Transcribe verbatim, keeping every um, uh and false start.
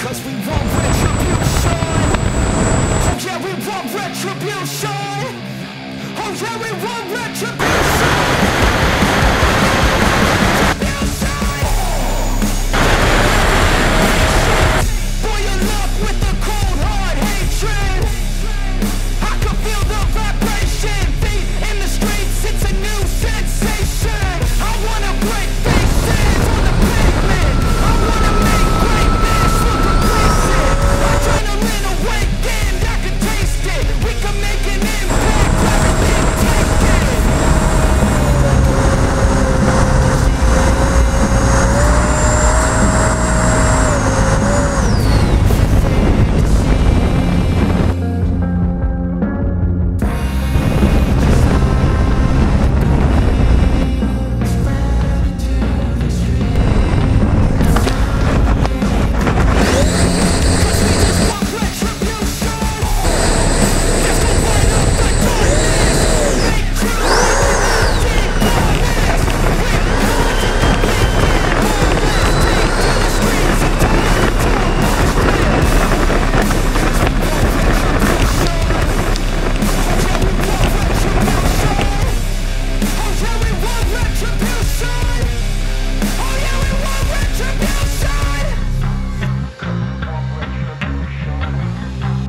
Cause we want retribution. Oh yeah, we want retribution. Oh yeah, we want retribution. Boil up with the cold hard hatred. I can feel the vibration. Feet in the streets, it's a new sensation. I wanna break faces on the pavement. I wanna make greatness look complacent. Adrenaline awakened, I can taste it. We can make an impact, everything take it. Retribution!